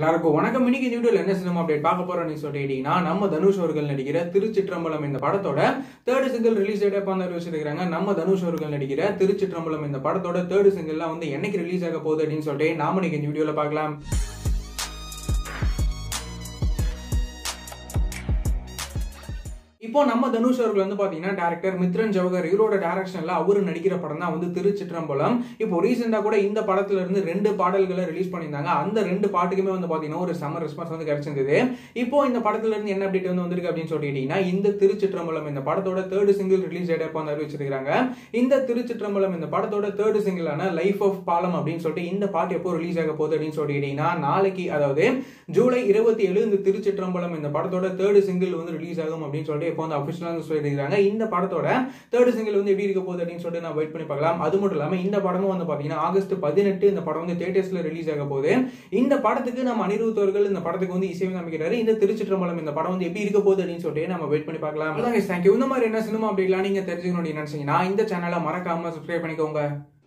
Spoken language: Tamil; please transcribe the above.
எல்லாருக்கும் வணக்கம். இன்னைக்கு இந்த வீடியோல என்ன சினிமா அப்டேட் பார்க்க போறோம்னு சொல்லிட்டீங்கன்னா, நம்ம தனுஷ் அவர்கள் நடிக்கிற திருச்சிற்றம்பலம் இந்த படத்தோட தேர்ட் சிங்கிள் ரிலீஸ் டேட் எப்ப அறிவிச்சிருக்காங்க. நம்ம தனுஷ் அவர்கள் நடிக்கிற திருச்சிற்றம்பலம் இந்த படத்தோட தேர்ட் சிங்கிள்லாம் வந்து என்னைக்கு ரிலீஸ் ஆக போகுது அப்படின்னு சொல்லிட்டு நாம இன்னைக்கு இந்த வீடியோல பார்க்கலாம். இப்போ நம்ம தனுஷ் அவர்கள் வந்து பாத்தீங்கன்னா டைரக்டர் மித்ரன் ஜவஹர் இவரோட டைரக்ஷன்ல அவரு நடிக்கிற படம் தான் வந்து திருச்சிற்றம்பலம். இப்போ ரீசெண்டா கூட இந்த படத்துல இருந்து 2 பாடல்களை ரிலீஸ் பண்ணியிருந்தாங்க. அந்த 2 பாட்டுக்குமே வந்து பாத்தீங்கன்னா ஒரு சம்மர் ரெஸ்பான்ஸ் வந்து கிடைச்சிருந்தது. இப்போ இந்த படத்துல இருந்து என்ன அப்டேட் வந்து வந்திருக்கு அப்படின்னு சொல்லிட்டீங்கன்னா, இந்த திருச்சிற்றம்பலம் இந்த படத்தோட தேர்ட் சிங்கிள் ரிலீஸ் டேட் எப்போ அறிவிச்சிருக்காங்க. இந்த திருச்சிற்றம்பலம் இந்த படத்தோட தேர்ட் சிங்கிளான லைஃப் ஆஃப் பாலம் அப்படின்னு சொல்லிட்டு இந்த பாட்டு எப்போ ரிலீஸ் ஆக போகுது அப்படின்னு சொல்லிட்டீங்கன்னா, நாளைக்கு அதாவது ஜூலை 27 இந்த திருச்சிற்றம்பலம் இந்த படத்தோட தேர்ட் சிங்கிள் வந்து ரிலீஸ் ஆகும் அப்படின்னு சொல்லிட்டு வந்து அபிஷியலா சொல்லியிருக்காங்க. இந்த படத்தோட தேர்ட் சிங்கிள் வந்து எப்படி இருக்க போகுது அப்படின்னு சொல்லிட்டு நான் வெயிட் பண்ணி பார்க்கலாம். அது மட்டும் இல்லாம இந்த படமும் வந்து பாத்தீங்கன்னா ஆகஸ்ட் 18 இந்த படம் வந்து தியேட்டர்ஸ்ல ரிலீஸ் ஆக போகுது. இந்த படத்துக்கு நம்ம அனிருத் அவர்கள் இந்த படத்துக்கு வந்து இசையமைக்கிறாரு. இந்த திருச்சிற்றம்பலம் இந்த படம் வந்து எப்படி இருக்க போகுது அப்படின்னு சொல்லிட்டு நம்ம வெயிட் பண்ணி பார்க்கலாம். தேங்க்யூ. இந்த மாதிரி என்ன சினிமா அப்படிலாம் நீங்க தெரிஞ்சுக்கணும் நினைச்சீங்கன்னா இந்த சேனலை மறக்காம சப்ஸ்கிரைப் பண்ணிக்கோங்க.